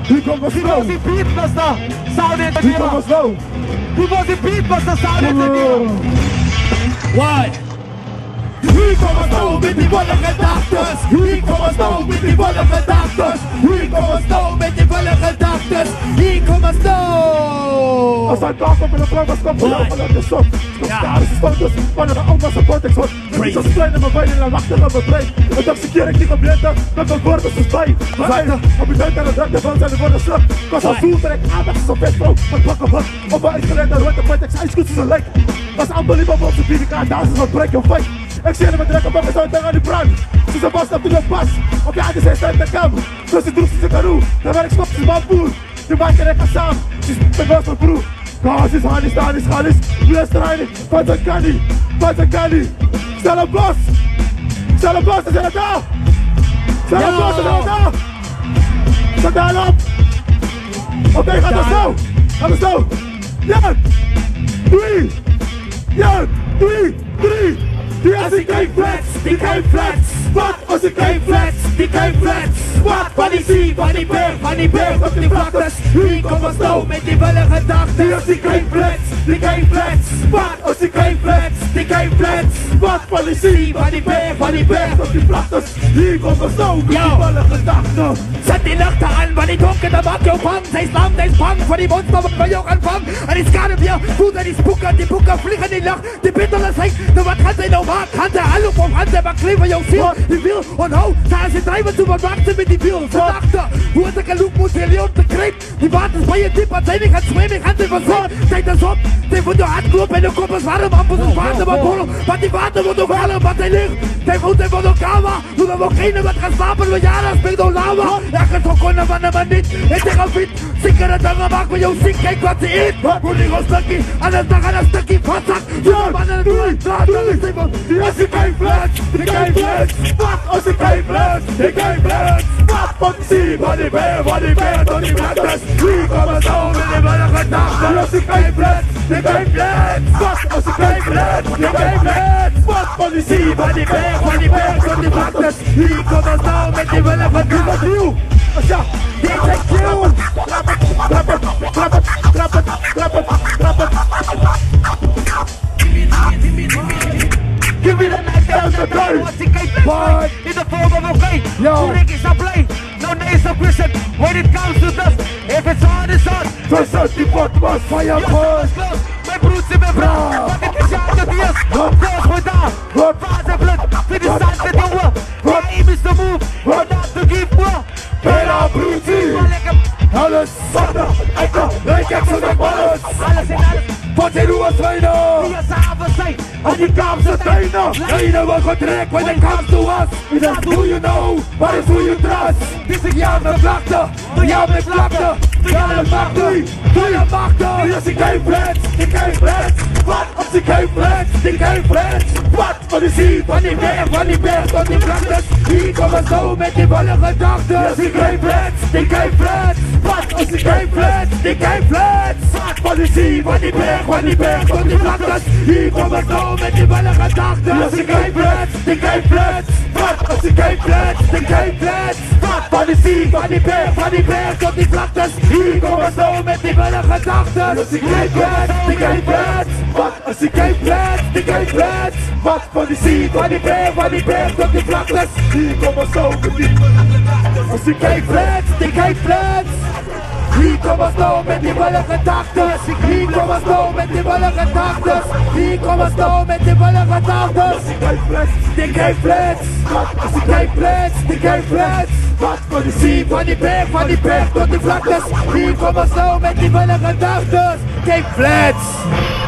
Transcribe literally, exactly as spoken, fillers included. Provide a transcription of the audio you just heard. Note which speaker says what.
Speaker 1: Hier kommt was
Speaker 2: Die was die Beatmaster Sound hinter dir.
Speaker 1: Hier kommt was low.
Speaker 2: Die was die Beatmaster Sound hinter dir. Why?
Speaker 1: Hier kommt was low mit die Wolle Redactors. Hier kommt was low mit die Wolle Redactors. Hier kommt was low mit die Wolle Redactors. Hier kommt was low. Als ein Tag kommt in der Frau, was kommt von jou van de zon. Daar is foto's van een oma zijn context hoor. Ik was klein en mijn benen en wachten op mijn brein. En dat ze keer ik niet complete, dat mijn woorden is bij. Maar einde, op je duik aan de drank, de van zijn de woorden slap. Ik was al zoel, dat ik aandacht is op best bro. Maar pak op wat, op mijn uitgeleid naar rode context, hij is goed als een lijk. Was unbelievable, ze bieden elkaar, daar is wat break your fight. Ik zie hem met trekken, maar we zijn tegen die brand. Ze zijn vast op de pas, op je eigen zijn stand de kam. Zoals ze droeg ze kanoe, dan werk ik stop, ze man boer. Die maken rekken samen, ze is met was mijn broer. Gas is Hannes, daar is Hannes, bless rijden, van zijn kannie, van zijn kannie. Stel een bos, stel een bos, ze zijn er daar. Stel een bos, ze zijn er daar. Zet daar op. Oké, gaat het zo, gaat het zo. Ja, drie, ja, drie, drie. Die als ik geen flex, die geen flex. Wat als ik geen flex, die geen flex. Wat van die zee, van die berg, van die berg op die vlaktes. Hier komt wat snow met die willen gedachten. Die als ik geen flex, die geen flex. Wat als ik geen flex, die geen flex. Wat van die zee, van die berg, van die berg op die vlaktes. Hier komt wat snow met die willen gedachten.
Speaker 2: Zet die Lichter an, weil die Dunkel, da macht jou Fang. Sei Slam, sei Spang, von die Monster, wo wir auch anfangen. An die Skadebier, gut an die Spucker, die Bucker fliegen die Lach. Die Bitterle hängt, du was kannst du noch machen? Kann der Hallo vom Hand, der Kleber, Jungs, hier, die will und hau. Da ist die Treiber zu verwachsen mit die Virus. Verdachter, wo ist der Kaluk, muss der Leon beklebt. Die warten bei ihr, Tipp, erzähl mich, kann schwimmen, kann sie versorgen. Denk das ob, den von der Handgruppe, wenn du kommst, warte mal, muss es warten, aber Polo. Was die warten, wo du warten, was der Licht. Der von der von der Kava, du da wo keine, was kannst du aber, ja, das bringt doch Lava. Ja, kannst du können, wann aber nicht. Ich denke auf Wind, sicker der Dönger, mag mir, Jungs, sick, kein Quatsch, ich. Wo die Rostaki, alles da, alles da, die Fahrzeug. Ja, Mann, du, da, da, ist immer.
Speaker 1: Als ik geen flex, ik geen flex. Wat als ik geen flex, ik geen flex. Wat van die zee, van die berg, van die berg tot die vlaktes. Hier komt het zo met die willen gedachten. Als ik geen flex, ik geen flex. Wat als ik geen flex, ik geen flex. Wat van die zee, van die berg, van die berg tot die vlaktes. Hier komt het zo met die willen gedachten. Ja, D J Q. Klap het, klap het, klap het, klap het, klap het, klap het. Give me the next down the day. But
Speaker 2: in the form of a play,
Speaker 1: yo,
Speaker 2: Rick is a play. No names of Christian. When it comes to dust, if it's hard, it's hard.
Speaker 1: versus die pot was fire
Speaker 2: Close, close. Mijn broed zit mijn vrouw. Wat ik is aan de dias. Zoals we daar.
Speaker 1: Wat?
Speaker 2: Fase vlut. Voor de stand te doen. Wat? Aim is the move. What not to give more.
Speaker 1: Bela Bruti. Alles Sonntag, Alter, ich hab schon den Balance.
Speaker 2: Alles in alles.
Speaker 1: Von den Uhr-Trainer.
Speaker 2: Wie es aber sein.
Speaker 1: Und die ganze Trainer. Eine Woche Dreck, weil dann kamst du was. Wie das do you know, what is who you trust. Diese Jahre Flachte, die Jahre Flachte. Die Jahre Machte, die Jahre Machte. Das ist kein Platz, die kein Platz. Was, ob sie kein Platz, die kein Platz. Was, von die Sie, von die Berg, von die Berg und die Flachte. Wie kommen so mit die Wolle gedachte. Das ist kein Platz, die kein Platz. Was, ob sie kein Platz, die kein Platz. Was, von die Sie, von die Berg, von die Berg und die Flachte. Wie kommen so mit die Wolle gedachte. Das ist kein Platz, die kein Platz. Was, ob sie kein Platz, die kein Platz. Was, von die Sie, von die Berg, von die Berg und die Flachte. Wie kommen so mit die Wolle gedachte. Das ist kein Platz, die kein Platz. Was, ob sie kein Platz, die kein Platz. Was, von die Sie, von die Berg, von die Berg und die Flachte. Wie kommen so mit die Wolle gedachte. Das ist kein Platz, die kein Platz. Wie kommen so mit die Wolle gedachte. Wie kommen so mit die Wolle gedachte. Wie kommen so mit die Wolle gedachte. Das ist kein Platz, die kein Platz. Das ist kein Platz, die kein Platz. Was, von die Sie, von die Berg, von die Berg und die Flatte. Wie kommen so mit die Wolle gedachte. Kein Platz.